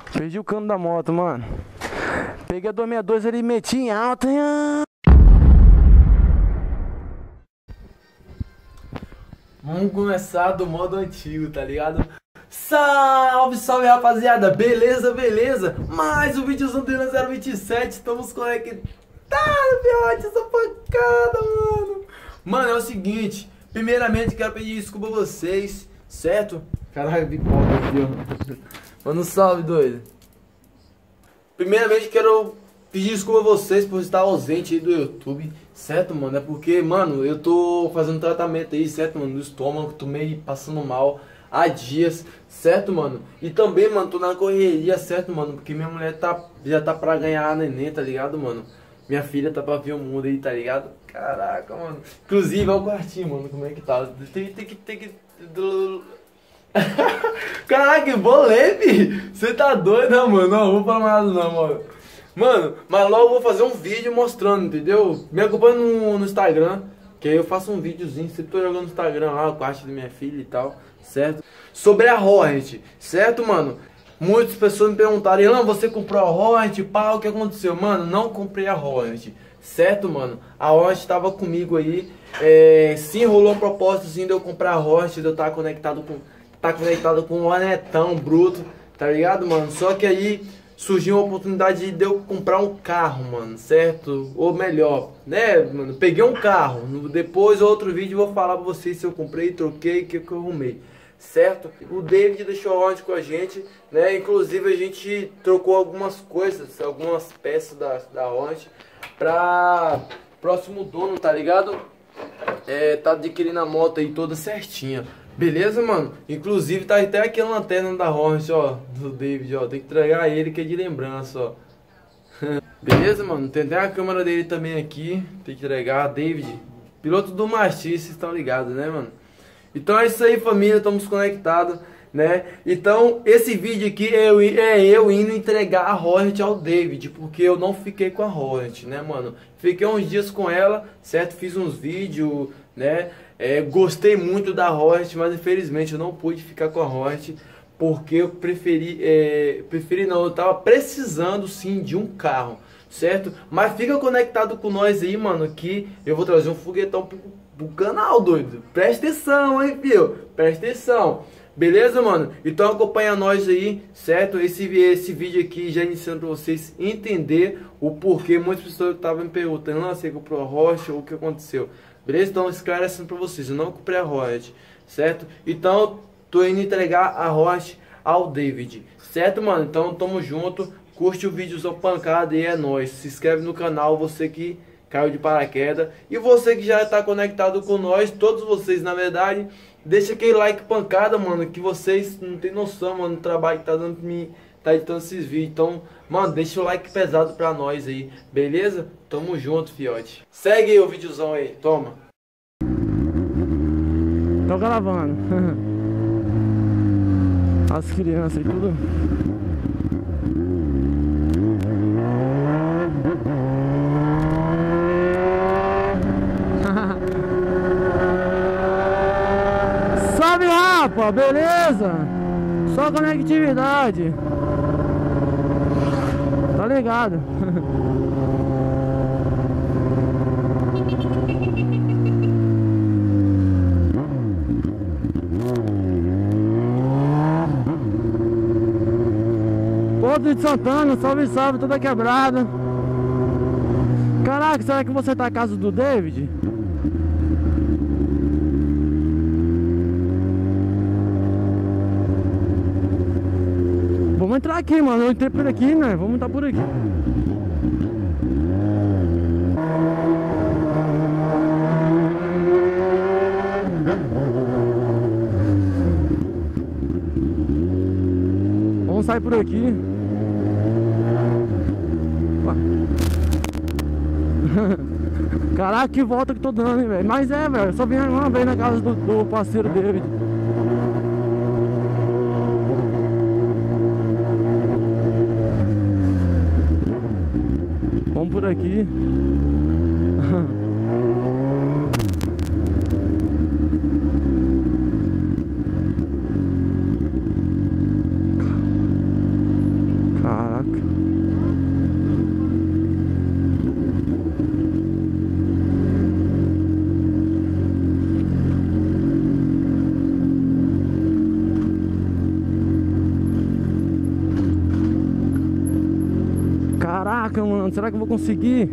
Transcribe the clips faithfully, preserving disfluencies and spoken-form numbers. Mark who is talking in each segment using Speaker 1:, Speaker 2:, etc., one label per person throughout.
Speaker 1: Perdi o cano da moto, mano. Peguei a dois sessenta e dois ali e meti em alta. Vamos começar do modo antigo, tá ligado? Salve, salve, rapaziada! Beleza, beleza? Mais um vídeozão do zero vinte e sete. Estamos conectados, fiote, essa pancada, mano. Mano, é o seguinte. Primeiramente, quero pedir desculpa a vocês, certo? Caralho, bicoca aqui, ó. Manda um salve, doido. Primeiramente, quero pedir desculpa a vocês por estar ausente aí do YouTube, certo, mano? É porque, mano, eu tô fazendo tratamento aí, certo, mano? Do estômago, tô meio passando mal há dias, certo, mano? E também, mano, tô na correria, certo, mano? Porque minha mulher tá, já tá pra ganhar a neném, tá ligado, mano? Minha filha tá pra vir o mundo aí, tá ligado? Caraca, mano. Inclusive, olha o quartinho, mano, como é que tá? Tem, tem que, tem que... Caraca, bolei, fi. Você tá doido, não, mano? Não, vou falar nada não, mano. Mano, mas logo eu vou fazer um vídeo mostrando, entendeu? Me acompanha no, no Instagram, que aí eu faço um videozinho. Sempre tô jogando no Instagram lá, o quarto da minha filha e tal, certo? Sobre a Hornet, certo, mano? Muitas pessoas me perguntaram: Ilan, você comprou a Hornet? Pá, o que aconteceu? Mano, não comprei a Hornet, certo, mano? A Hornet tava comigo aí. É, sim, rolou um propósito sim, de eu comprar a Hornet, de eu estar conectado com... Tá conectado com um Hornetão bruto, tá ligado, mano? Só que aí surgiu uma oportunidade de eu comprar um carro, mano, certo? Ou melhor, né, mano? Peguei um carro. Depois, outro vídeo, eu vou falar pra vocês se eu comprei, troquei, o que que eu arrumei, certo? O David deixou a Hornet com a gente, né? Inclusive a gente trocou algumas coisas, algumas peças da, da Hornet pra próximo dono, tá ligado? É, tá adquirindo a moto aí toda certinha. Beleza, mano? Inclusive tá até aqui a lanterna da Hornet, ó, do David, ó. Tem que entregar ele que é de lembrança, ó. Beleza, mano? Tem até a câmera dele também aqui. Tem que entregar, David. Piloto do Masti, vocês estão ligados, né, mano? Então é isso aí, família. Estamos conectados, né? Então esse vídeo aqui é eu, é eu indo entregar a Hornet ao David, porque eu não fiquei com a Hornet, né, mano? Fiquei uns dias com ela, certo? Fiz uns vídeos, né? É, gostei muito da Hornet, mas infelizmente eu não pude ficar com a Hornet, porque eu preferi, é, preferi não, eu tava precisando sim de um carro, certo? Mas fica conectado com nós aí, mano, que eu vou trazer um foguetão pro, pro canal, doido. Presta atenção, hein, filho? Presta atenção. Beleza, mano? Então acompanha nós aí, certo? Esse, esse vídeo aqui já iniciando pra vocês entender o porquê. Muitas pessoas estavam me perguntando: não, você comprou a Hornet ou o que aconteceu? Beleza? Então esclarecendo pra vocês, eu não comprei a Hornet, certo? Então tô indo entregar a Hornet ao David, certo, mano? Então tamo junto, curte o vídeo, pancada e é nóis. Se inscreve no canal, você que caiu de paraquedas. E você que já tá conectado com nós, todos vocês na verdade, deixa aquele like pancada, mano, que vocês não tem noção, mano, do trabalho que tá dando pra mim, tá editando esses vídeos. Então, mano, deixa o like pesado pra nós aí, beleza? Tamo junto, fiote. Segue aí o videozão aí, toma. Tô gravando. As crianças e tudo. Salve, rapa, beleza? Só conectividade. Tá ligado? Porto de Santana, salve, salve, toda quebrada. Caraca, será que você tá na casa do David? Vamos entrar aqui, mano. Eu entrei por aqui, né? Vamos entrar por aqui. Vamos sair por aqui. Caraca, que volta que tô dando, hein, velho. Mas é, velho. Só vim uma vez na casa do, do parceiro dele. Vamos por aqui.
Speaker 2: Caraca, mano, será que eu vou conseguir?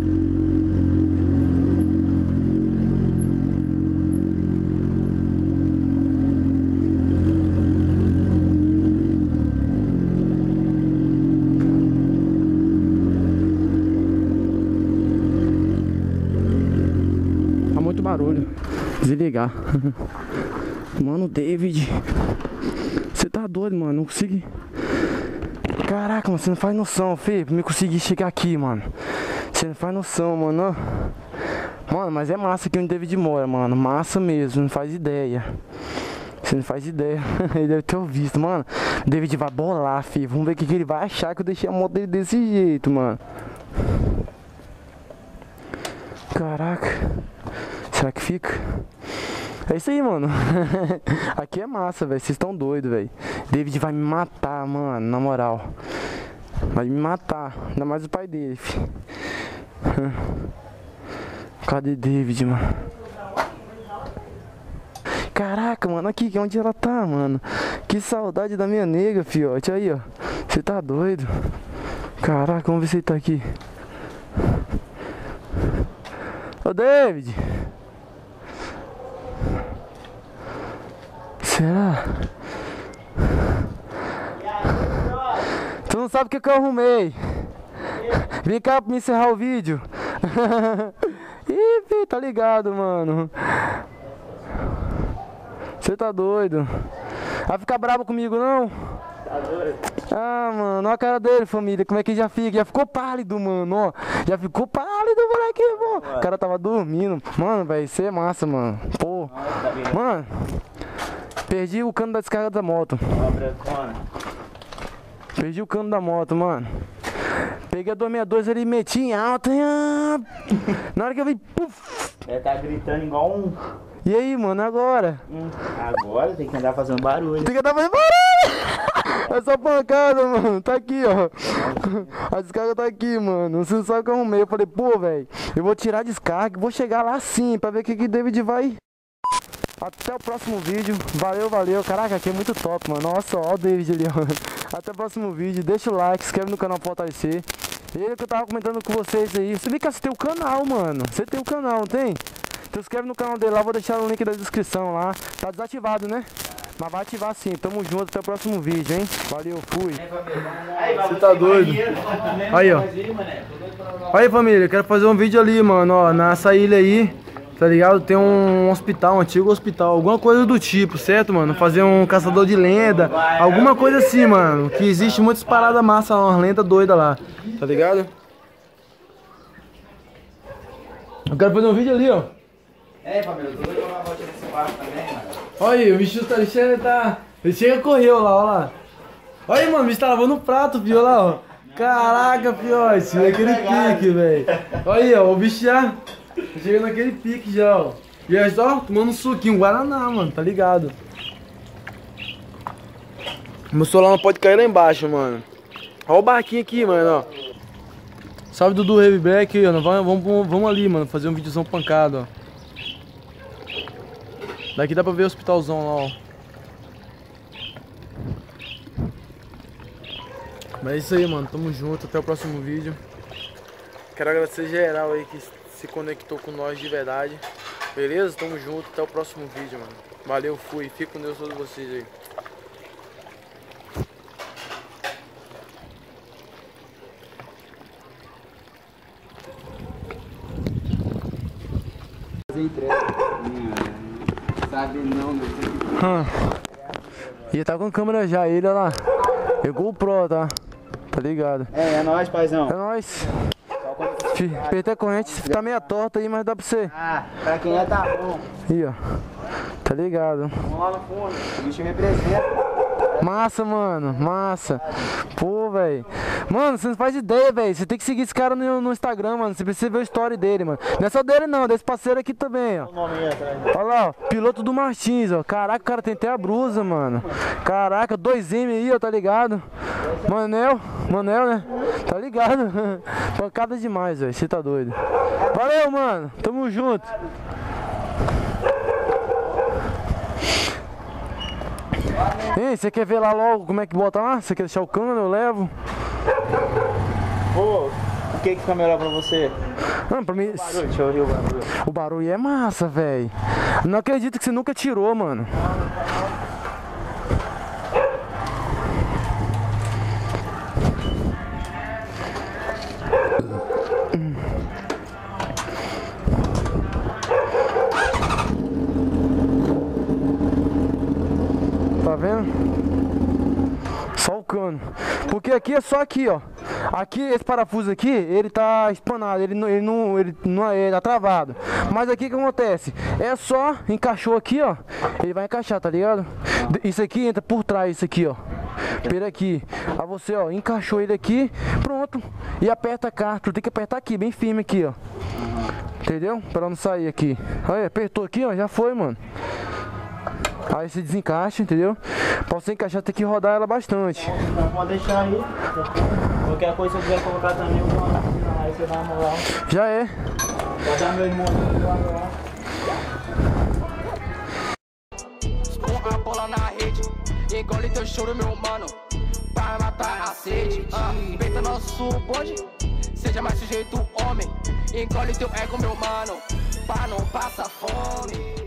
Speaker 2: Tá muito barulho. Desligar. Mano, David, você tá doido, mano, não consegui. Caraca, mano, você não faz noção, filho, pra me conseguir chegar aqui, mano. Você não faz noção, mano. Mano, mas é massa aqui onde David mora, mano. Massa mesmo, não faz ideia. Você não faz ideia. Ele deve ter visto, mano. David vai bolar, filho. Vamos ver o que, que ele vai achar que eu deixei a moto dele desse jeito, mano. Caraca. Será que fica? É isso aí, mano. Aqui é massa, velho. Vocês estão doidos, velho. David vai me matar, mano. Na moral. Vai me matar. Ainda mais o pai dele, filho. Cadê David, mano? Caraca, mano. Aqui, onde ela tá, mano? Que saudade da minha nega, fiote. Aí, ó. Você tá doido? Caraca, vamos ver se ele tá aqui. Ô, David. Será? Tu não sabe o que, que eu arrumei. Vem cá pra me encerrar o vídeo. Ih, filho, tá ligado, mano. Você tá doido. Vai ficar bravo comigo, não? Tá doido. Ah, mano, olha a cara dele, família. Como é que já fica? Já ficou pálido, mano, ó. Já ficou pálido, moleque, pô. O cara tava dormindo. Mano, velho, isso é massa, mano. Pô. Mano. Perdi o cano da descarga da moto. Perdi o cano da moto, mano. Peguei a dois sessenta e dois, ele meti em alta. Na hora que eu vi, puf.
Speaker 3: Ele tá gritando igual um...
Speaker 2: E aí, mano, agora?
Speaker 3: Hum, agora tem que andar fazendo barulho.
Speaker 2: Tem que andar fazendo barulho. É só pancada, mano. Tá aqui, ó. A descarga tá aqui, mano. Você não sabe o que eu arrumei. Eu falei, pô, velho, eu vou tirar a descarga e vou chegar lá sim, pra ver o que que David vai... Até o próximo vídeo. Valeu, valeu. Caraca, aqui é muito top, mano. Nossa, ó o David ali, ó. Até o próximo vídeo. Deixa o like, se inscreve no canal pra fortalecer. Ele que eu tava comentando com vocês aí. Você vê que você tem o canal, mano. Você tem o canal, não tem? Então se inscreve no canal dele lá. Vou deixar o link da descrição lá. Tá desativado, né? Mas vai ativar sim. Tamo junto. Até o próximo vídeo, hein? Valeu, fui.
Speaker 1: Você tá doido? Aí, ó. Aí, família. Eu quero fazer um vídeo ali, mano. Ó, nessa ilha aí. Tá ligado? Tem um hospital, um antigo hospital, alguma coisa do tipo, certo, mano? Fazer um caçador de lenda, alguma coisa assim, mano. Que existe muitas paradas massa, umas lendas doidas lá, tá ligado? Eu quero fazer um vídeo ali, ó.
Speaker 3: É, família, eu tô doido pra dar uma volta nesse barco também, mano.
Speaker 1: Olha aí, o bicho tá lixando, ele tá... Ele chega e correu lá, ó lá. Olha aí, mano, o bicho tá lavando o prato, viu, olha lá, ó. Caraca, fiote, aquele pique, velho. Olha aí, ó, o bicho já... Chega naquele pique já, ó. E aí, só tomando um suquinho, Guaraná, mano, tá ligado? Meu celular não pode cair lá embaixo, mano. Olha o barquinho aqui, mano, ó. Salve Dudu Heavy Black aí, ó. Vamos, vamos, vamos ali, mano, fazer um videozão pancado, ó. Daqui dá pra ver o hospitalzão lá, ó. Mas é isso aí, mano. Tamo junto, até o próximo vídeo. Quero agradecer geral aí que se conectou com nós de verdade. Beleza? Tamo junto, até o próximo vídeo, mano. Valeu, fui. Fico com Deus todos vocês aí.
Speaker 3: Sabe não, meu.
Speaker 2: Hum. E tá com câmera já, ele, olha lá. Pegou o Pro, tá? Tá ligado?
Speaker 3: É, é nóis, paizão.
Speaker 2: É nóis. Aperta a corrente, tá meio torta aí, mas dá pra você.
Speaker 3: Ah, pra quem é tá bom.
Speaker 2: Aí, ó. Tá ligado?
Speaker 3: Vamos lá no fundo. O bicho representa.
Speaker 2: Massa, mano, massa. Pô, velho. Mano, você não faz ideia, velho. Você tem que seguir esse cara no, no Instagram, mano. Você precisa ver a história dele, mano. Não é só dele, não. Desse parceiro aqui também, ó. Olha lá, ó. Piloto do Martins, ó. Caraca, o cara tem até a brusa, mano. Caraca, dois M aí, ó, tá ligado? Manel, Manel, né? Tá ligado? Pancada demais, velho. Você tá doido. Valeu, mano. Tamo junto. Ei, você quer ver lá logo como é que bota lá? Você quer deixar o cano? Eu levo.
Speaker 3: Pô. que que fica melhor pra você?
Speaker 2: Mano, pra mim...
Speaker 3: Barulho, deixa eu ouvir o barulho.
Speaker 2: O barulho é massa, velho. Não acredito que você nunca tirou, mano. Tá vendo? Só o cano. Porque aqui é só aqui, ó. Aqui, esse parafuso aqui, ele tá espanado, ele não, ele não, ele não ele tá travado. Mas aqui o que acontece? É só, encaixou aqui, ó. Ele vai encaixar, tá ligado? Isso aqui entra por trás, isso aqui, ó. Pera aqui. Aí você, ó, encaixou ele aqui, pronto. E aperta cá. Tu tem que apertar aqui, bem firme aqui, ó. Entendeu? Pra não sair aqui. Olha, apertou aqui, ó, já foi, mano. Aí você desencaixa, entendeu? Pra você encaixar tem que rodar ela bastante.
Speaker 3: Não, pode deixar aí. Qualquer coisa que eu quiser colocar também, eu vou lá. Aí você dá uma moral.
Speaker 2: Já é.
Speaker 3: Vou dar meu irmão lá.
Speaker 4: Com a bola na rede, engole teu choro, meu mano, para matar a sede. Ah, peita nosso bonde, seja mais sujeito homem. Engole teu ego, meu mano, para não passar fome.